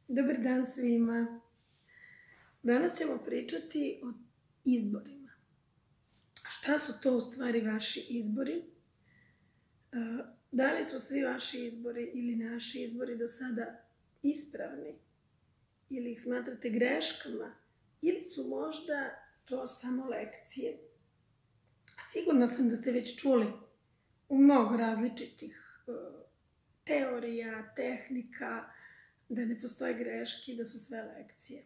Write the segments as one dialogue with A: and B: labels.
A: Dobar dan svima. Danas ćemo pričati o izborima. A šta su to u stvari vaši izbori? Da li su svi vaši izbori ili naši izbori do sada ispravni? Ili ih smatrate greškama? Ili su možda to samo lekcije? Sigurna sam da ste već čuli u mnogo različitih teorija, tehnika, da ne postoje greške, da su sve lekcije.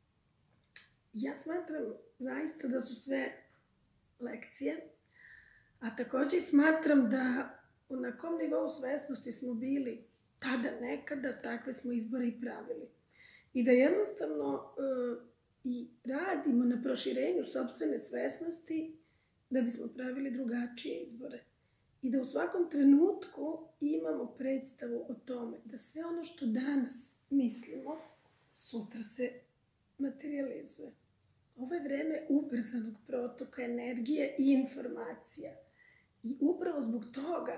A: Ja smatram zaista da su sve lekcije, a takođe smatram da na kom nivou svesnosti smo bili tada nekada, takve smo izbore i pravili. I da jednostavno i radimo na proširenju sopstvene svesnosti da bismo pravili drugačije izbore. I da u svakom trenutku imamo predstavu o tome da sve ono što danas mislimo, sutra se materializuje. Ovo je vreme ubrzanog protoka energije i informacija. I upravo zbog toga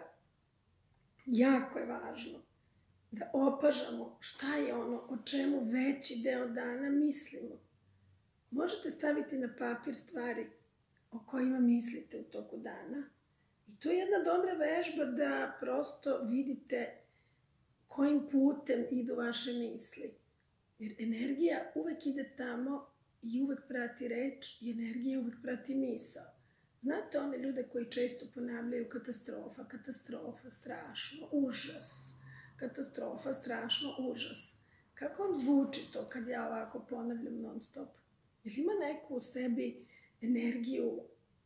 A: jako je važno da opažamo šta je ono o čemu veći deo dana mislimo. Možete staviti na papir stvari o kojima mislite u toku dana. I to je jedna dobra vežba da prosto vidite kojim putem idu vaše misli. Jer energija uvek ide tamo i uvek prati reč i energija uvek prati misao. Znate one ljude koji često ponavljaju katastrofa, katastrofa, strašno, užas, katastrofa, strašno, užas. Kako vam zvuči to kad ja ovako ponavljam non stop? Jel ima neku u sebi energiju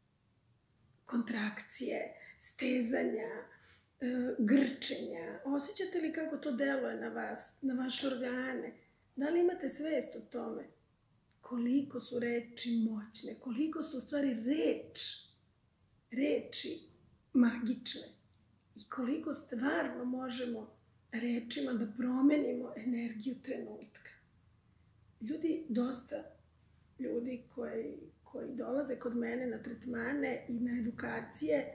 A: kontrakcije, stezanja, grčenja? Osjećate li kako to deluje na vas, na vaše organe? Da li imate svest o tome? Koliko su reči moćne, koliko su u stvari reči magične i koliko stvarno možemo rečima da promenimo energiju trenutka. Dosta ljudi koji dolaze kod mene na tretmane i na edukacije,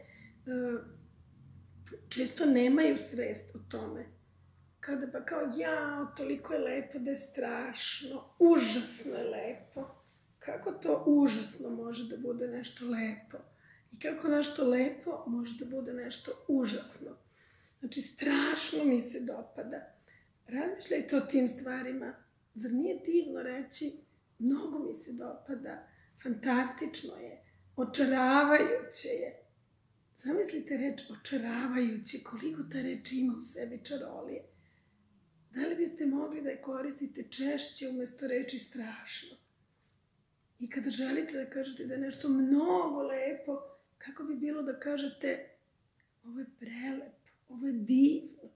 A: često nemaju svest o tome. Kada pa kao, toliko je lepo da je strašno, užasno je lepo. Kako to užasno može da bude nešto lepo? I kako nešto lepo može da bude nešto užasno? Znači, strašno mi se dopada. Razmišljajte o tim stvarima. Zar nije divno reći, mnogo mi se dopada, fantastično je, očaravajuće je. Zamislite reč očaravajuće, koliko ta reč ima u sebi čarolije. Da li biste mogli da je koristite češće umesto reči strašno? I kada želite da kažete da je nešto mnogo lepo, kako bi bilo da kažete ovo je prelepo, ovo je divno?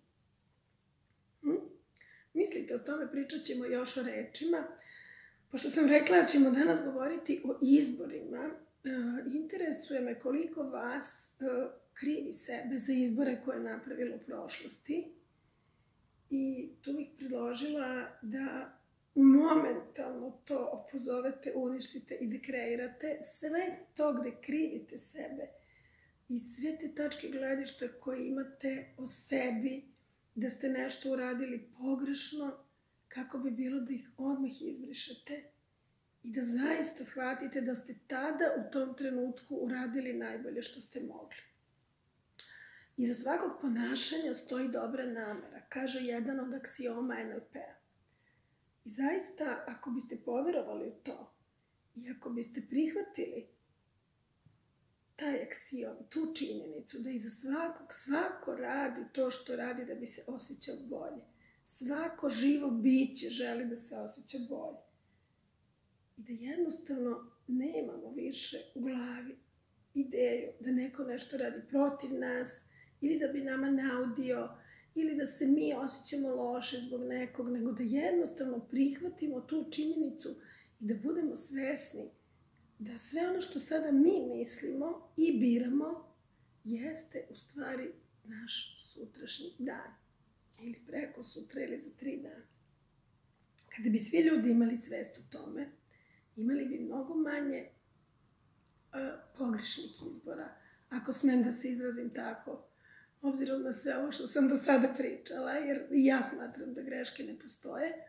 A: Mislite o tome, pričat ćemo još o rečima. Pošto sam rekla da ćemo danas govoriti o izborima, interesuje me koliko vas krivi sebe za izbore koje je napravilo u prošlosti. I tu bih predložila da momentalno to opozovete, uništite i dekreirate. Sve to gde krivite sebe i sve te tačke gledišta koje imate o sebi, da ste nešto uradili pogrešno, kako bi bilo da ih odmah izbrišete i da zaista shvatite da ste tada u tom trenutku uradili najbolje što ste mogli. Iza svakog ponašanja stoji dobra namera, kaže jedan od aksioma NLP-a. I zaista, ako biste poverovali u to i ako biste prihvatili taj aksiom, tu činjenicu, da iza svako radi to što radi da bi se osjećao bolje. Svako živo biće želi da se osjeća bolje. I da jednostavno nemamo više u glavi ideju da neko nešto radi protiv nas, ili da bi nama naudio, ili da se mi osjećamo loše zbog nekog, nego da jednostavno prihvatimo tu činjenicu i da budemo svesni da sve ono što sada mi mislimo i biramo jeste u stvari naš sutrašnji dan. Ili preko sutra ili za 3 dana. Kada bi svi ljudi imali svest o tome, imali bi mnogo manje pogrešnih izbora, ako smem da se izrazim tako, obzirom na sve ovo što sam do sada pričala, jer ja smatram da greške ne postoje,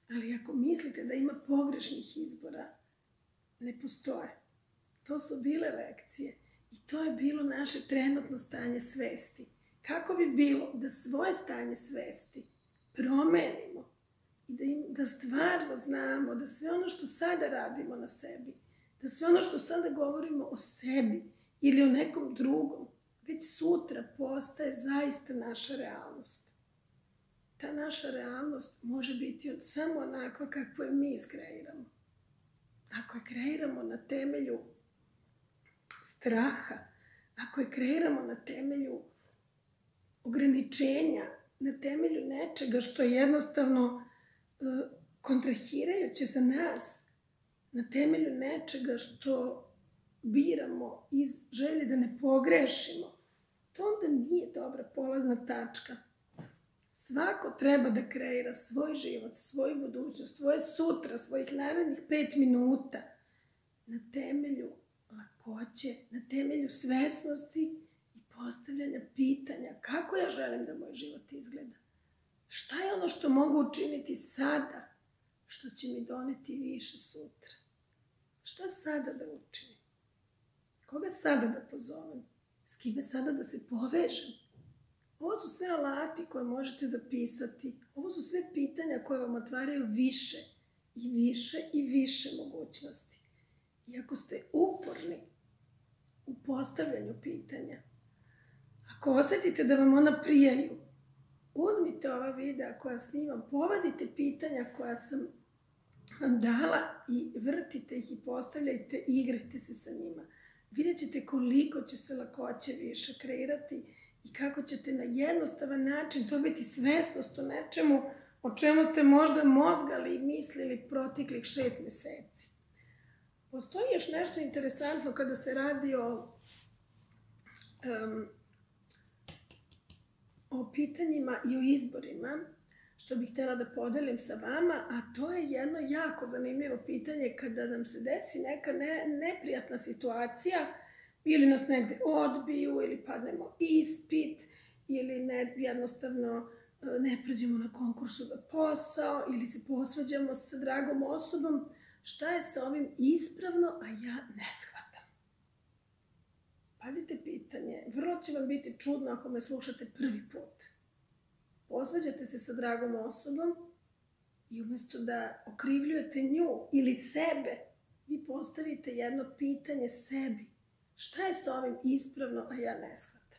A: Ali ako mislite da ima pogrešnih izbora, ne postoje. To su bile lekcije i to je bilo naše trenutno stanje svesti. Kako bi bilo da svoje stanje svesti promenimo i da stvarno znamo da sve ono što sada radimo na sebi, da sve ono što sada govorimo o sebi ili o nekom drugom, već sutra postaje zaista naša realnost. Ta naša realnost može biti samo onakva kakvu je mi iskreiramo. Ako je kreiramo na temelju straha, ako je kreiramo na temelju ograničenja, na temelju nečega što je jednostavno kontrahirajuće za nas, na temelju nečega što biramo iz želje da ne pogrešimo, to onda nije dobra polazna tačka. Svako treba da kreira svoj život, svoju budućnost, svoje sutra, svojih narednih 5 minuta na temelju lakoće, na temelju svesnosti i postavljanja pitanja kako ja želim da moj život izgleda. Šta je ono što mogu učiniti sada, što će mi doneti više sutra? Šta sada da učinim? Koga sada da pozovem? S kime sada da se povežem? Ovo su sve alati koje možete zapisati. Ovo su sve pitanja koje vam otvaraju više i više i više mogućnosti. I ako ste uporni u postavljanju pitanja, ako osetite da vam ona prijaju, uzmite ova videa koja snimam, povadite pitanja koja sam vam dala i vrtite ih i postavljajte i igrajte se sa njima. Vidjet ćete koliko će se lakoće više kreirati i kako ćete na jednostavan način dobiti svesnost o nečemu o čemu ste možda mozgali i mislili proteklih 6 meseci. Postoji još nešto interesantno kada se radi o pitanjima i o izborima, što bih htjela da podelim sa vama, a to je jedno jako zanimljivo pitanje kada nam se desi neka neprijatna situacija, ili nas negde odbiju, ili padnemo ispit, ili jednostavno ne prođemo na konkursu za posao, ili se posvađamo sa dragom osobom. Šta je sa ovim ispravno, a ja ne shvatam? Pazite pitanje, vrlo će vam biti čudno ako me slušate prvi put. Posvađate se sa dragom osobom i umjesto da okrivljujete nju ili sebe, vi postavite jedno pitanje sebi. Šta je sa ovim ispravno, a ja ne shvatam?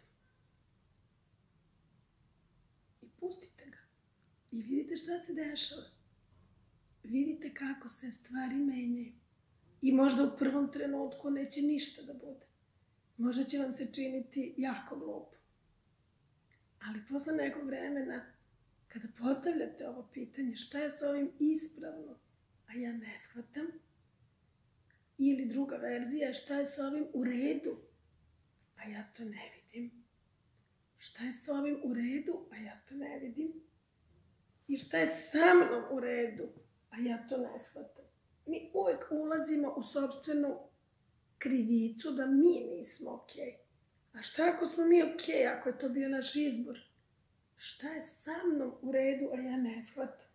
A: I pustite ga. I vidite šta se dešava. Vidite kako se stvari menjaju. I možda u prvom trenutku neće ništa da bude. Možda će vam se činiti jako glupo. Ali posle nekog vremena, kada postavljate ovo pitanje, šta je sa ovim ispravno, a ja ne shvatam, ili druga verzija, šta je sa ovim u redu, a ja to ne vidim. Šta je sa ovim u redu, a ja to ne vidim. I šta je sa mnom u redu, a ja to ne shvatam. Mi uvek ulazimo u sopstvenu krivicu da mi nismo okej. A šta ako smo mi okej, ako je to bio naš izbor? Šta je sa mnom u redu, a ja ne shvatam?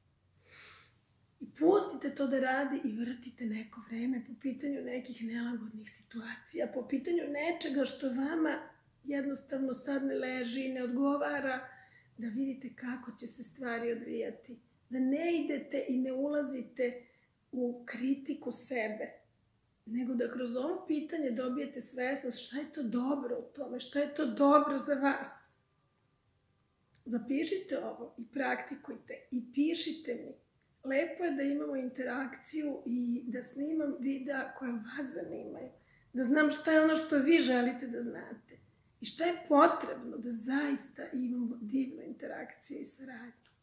A: I pustite to da radi i vrtite neko vreme po pitanju nekih nelagodnih situacija, po pitanju nečega što vama jednostavno sad ne leži i ne odgovara, da vidite kako će se stvari odvijati. Da ne idete i ne ulazite u kritiku sebe, nego da kroz ovo pitanje dobijete svesnost šta je to dobro u tome, šta je to dobro za vas. Zapišite ovo i praktikujte i pišite mi. Lepo je da imamo interakciju i da snimam videa koja vas zanimaju. Da znam šta je ono što vi želite da znate. I šta je potrebno da zaista imamo divnu interakciju i saradnju.